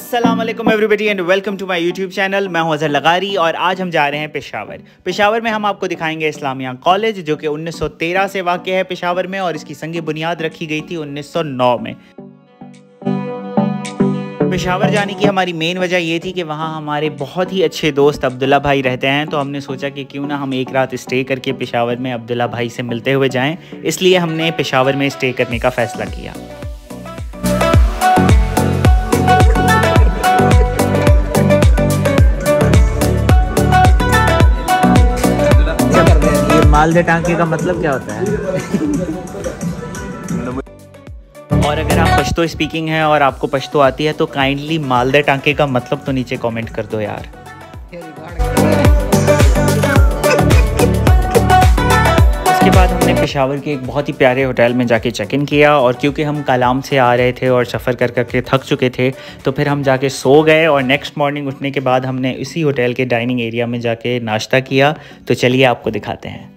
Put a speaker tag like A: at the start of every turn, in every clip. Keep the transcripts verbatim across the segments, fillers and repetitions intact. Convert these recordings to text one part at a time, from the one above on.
A: अस्सलाम वालेकुम everybody and welcome to my YouTube channel. मैं हूं अजहर लगारी और आज हम जा रहे हैं पेशावर। पेशावर में हम आपको दिखाएंगे इस्लामिया कॉलेज, जो कि उन्नीस सौ तेरह से वाक़ है पेशावर में, और इसकी संग बुनियाद रखी गई थी उन्नीस सौ नौ में। पेशावर जाने की हमारी मेन वजह ये थी कि वहाँ हमारे बहुत ही अच्छे दोस्त अब्दुल्ला भाई रहते हैं, तो हमने सोचा कि क्यों ना हम एक रात स्टे करके पेशावर में अब्दुल्ला भाई से मिलते हुए जाएं। इसलिए हमने पेशावर में स्टे करने का फ़ैसला किया। मालदे टांके का मतलब क्या होता है? और अगर आप पश्तो स्पीकिंग है और आपको पश्तो आती है तो काइंडली मालदे टांके का मतलब तो नीचे कमेंट कर दो यार। उसके बाद हमने पेशावर के एक बहुत ही प्यारे होटल में जाके चेक इन किया, और क्योंकि हम कालाम से आ रहे थे और सफ़र कर करके थक चुके थे तो फिर हम जाके सो गए, और नेक्स्ट मॉर्निंग उठने के बाद हमने इसी होटल के डाइनिंग एरिया में जाके नाश्ता किया। तो चलिए आपको दिखाते हैं।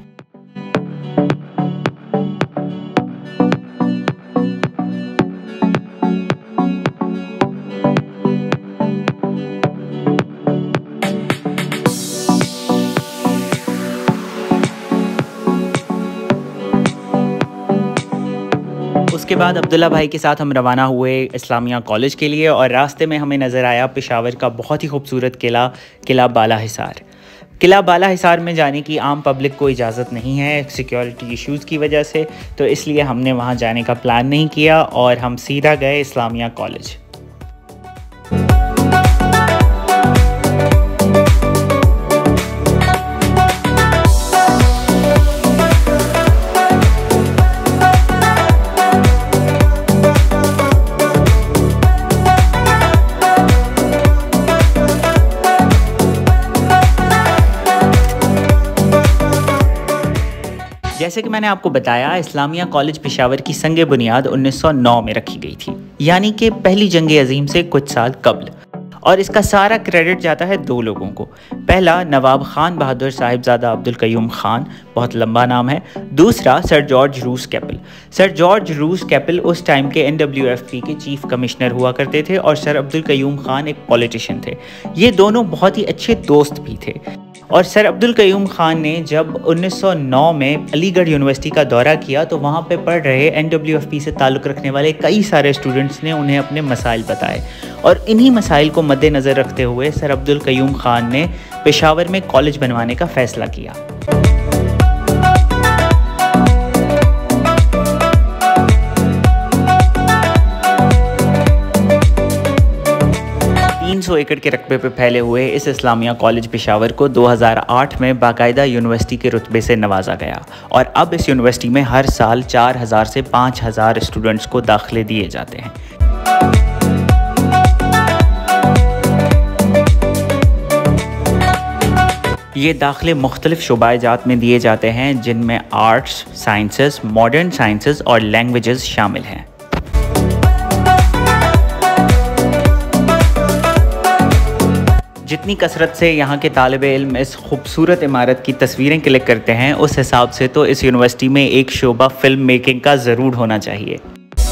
A: उसके बाद अब्दुल्ला भाई के साथ हम रवाना हुए इस्लामिया कॉलेज के लिए, और रास्ते में हमें नज़र आया पेशावर का बहुत ही खूबसूरत किला किला बाला हिसार। किला बाला हिसार में जाने की आम पब्लिक को इजाज़त नहीं है सिक्योरिटी इश्यूज़ की वजह से, तो इसलिए हमने वहाँ जाने का प्लान नहीं किया और हम सीधा गए इस्लामिया कॉलेज। जैसे कि मैंने आपको बताया, इस्लामिया कॉलेज पेशावर की संग बुनियाद उन्नीस सौ नौ में रखी गई थी, यानी कि पहली जंग अजीम से कुछ साल कबल। और इसका सारा क्रेडिट जाता है दो लोगों को। पहला, नवाब खान बहादुर साहिबजादा अब्दुल कयूम खान, बहुत लंबा नाम है। दूसरा, सर जॉर्ज रूस कैपल। सर जॉर्ज रूस कैपल उस टाइम के एन डब्ल्यू एफ पी के चीफ कमिश्नर हुआ करते थे, और सर अब्दुल कयूम खान एक पॉलिटिशियन थे। ये दोनों बहुत ही अच्छे दोस्त भी थे। और सर अब्दुल कयूम खान ने जब उन्नीस सौ नौ में अलीगढ़ यूनिवर्सिटी का दौरा किया तो वहाँ पे पढ़ रहे एन डब्ल्यू एफ पी से ताल्लुक़ रखने वाले कई सारे स्टूडेंट्स ने उन्हें अपने मसाइल बताए, और इन्हीं मसाइल को मद्देनज़र रखते हुए सर अब्दुल कयूम खान ने पेशावर में कॉलेज बनवाने का फ़ैसला किया। तीन सौ एकड़ के रकबे पर फैले हुए इस इस्लामिया कॉलेज पेशावर को दो हज़ार आठ में बाकायदा यूनिवर्सिटी के रुतबे से नवाजा गया, और अब इस यूनिवर्सिटी में हर साल चार हज़ार से पाँच हज़ार स्टूडेंट्स को दाखिले दिए जाते हैं। ये दाखिले मुख्तलिफ शुबाजात में दिए जाते हैं, जिनमें आर्ट्स, साइंसेस, मॉडर्न साइंसेस और लैंग्वेजेस शामिल हैं। जितनी कसरत से यहाँ के तालिबे इल्म इस खूबसूरत इमारत की तस्वीरें क्लिक करते हैं, उस हिसाब से तो इस यूनिवर्सिटी में एक शोबा फिल्म मेकिंग का ज़रूर होना चाहिए।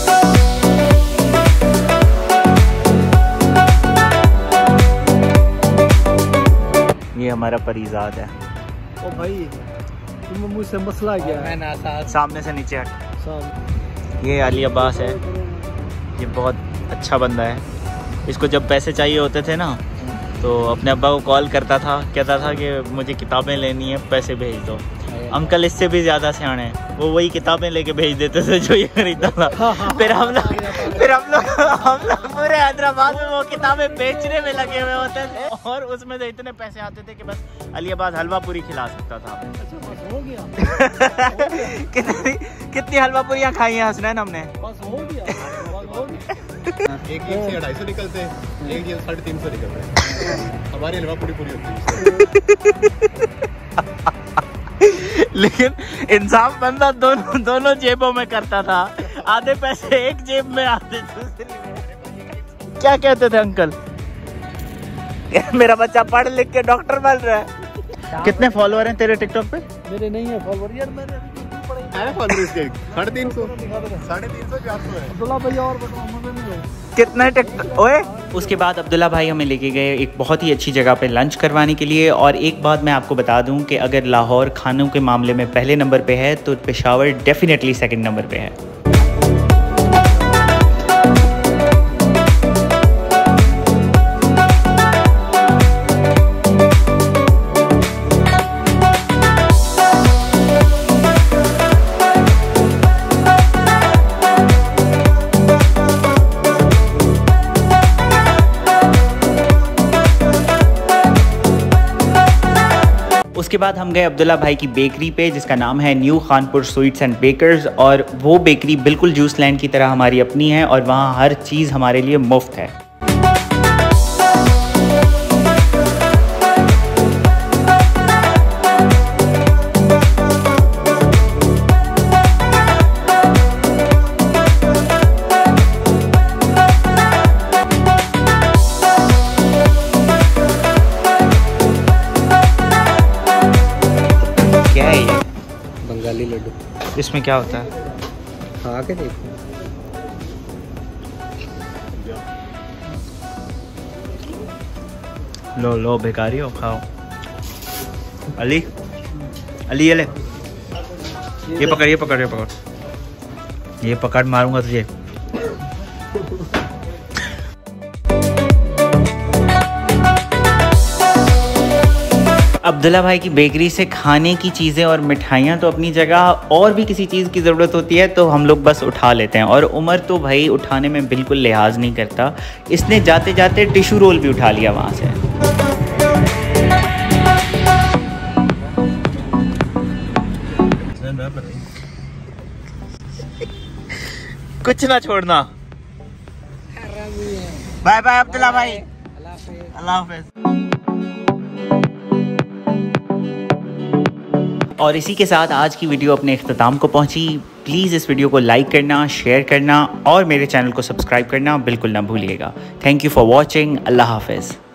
A: ये हमारा परिजाद है।
B: ओ भाई, तुम मुझसे मसला क्या है? ना
A: सामने से नीचे हट। ये अली अब्बास है, ये बहुत अच्छा बंदा है। इसको जब पैसे चाहिए होते थे ना तो अपने अब्बा को कॉल करता था, कहता था कि मुझे किताबें लेनी है, पैसे भेज दो। अंकल इससे भी ज़्यादा सियाने हैं, वो वही किताबें लेके भेज देते थे जो ये खरीदता था। फिर हम लोग फिर हम लोग हम लोग पूरे हैदराबाद में वो किताबें बेचने में लगे हुए होते थे, और उसमें से इतने पैसे आते थे कि बस अली अब्बास हलवा पूरी खिला सकता था।
B: हो गया।
A: कितनी कितनी हलवा पूरियाँ खाई हैं हसनैन हमने?
B: बस हो गया।
C: एक जेब से ढाई सौ निकलते हैं, एक जेब साढ़े तीन सौ निकलते हैं। हमारी हलवा पूरी पूरी होती है।
A: लेकिन इंसाफ बंदा दोनों दोनों जेबों में करता था। आधे पैसे एक जेब में, आधे दूसरी। क्या कहते थे अंकल? मेरा बच्चा पढ़ लिख के डॉक्टर बन रहा है। कितने फॉलोअर हैं तेरे टिकटॉक पे?
B: मेरे नहीं है फॉलोअर यार, मेरे
C: है फॉलोअर इसके साढ़े तीन सौ साढ़े तीन सौ चार सौ है।
B: अब्दुल्ला भैया और बताओ, मुझे नहीं है।
A: कितना टिक ओए। उसके बाद अब्दुल्ला भाई हमें लेके गए एक बहुत ही अच्छी जगह पे लंच करवाने के लिए। और एक बात मैं आपको बता दूं कि अगर लाहौर खानों के मामले में पहले नंबर पे है तो पेशावर डेफिनेटली सेकंड नंबर पे है। उसके बाद हम गए अब्दुल्ला भाई की बेकरी पे जिसका नाम है new Khanpur sweets and bakers. और वो बेकरी बिल्कुल जूस लैंड की तरह हमारी अपनी है और वहाँ हर चीज़ हमारे लिए मुफ्त है।
B: बंगाली लड्डू।
A: इसमें क्या होता है?
B: खा के देखो।
A: लो लो बेकारी हो, खाओ। अली अली ये ले, ये पकड़ ये पकड़ ये पकड़ ये पकड़ मारूंगा तुझे। अब्दुल्ला भाई की बेकरी से खाने की चीज़ें और मिठाइयाँ तो अपनी जगह, और भी किसी चीज़ की ज़रूरत होती है तो हम लोग बस उठा लेते हैं। और उमर तो भाई उठाने में बिल्कुल लिहाज नहीं करता, इसने जाते जाते टिशू रोल भी उठा लिया वहाँ से। कुछ ना छोड़ना। बाय बाय अब्दुल्ला भाई, अल्लाह हाफ़िज़। और इसी के साथ आज की वीडियो अपने इख्तिताम को पहुंची। प्लीज़ इस वीडियो को लाइक करना, शेयर करना और मेरे चैनल को सब्सक्राइब करना बिल्कुल ना भूलिएगा। Thank you for watching. अल्लाह हाफ़िज़।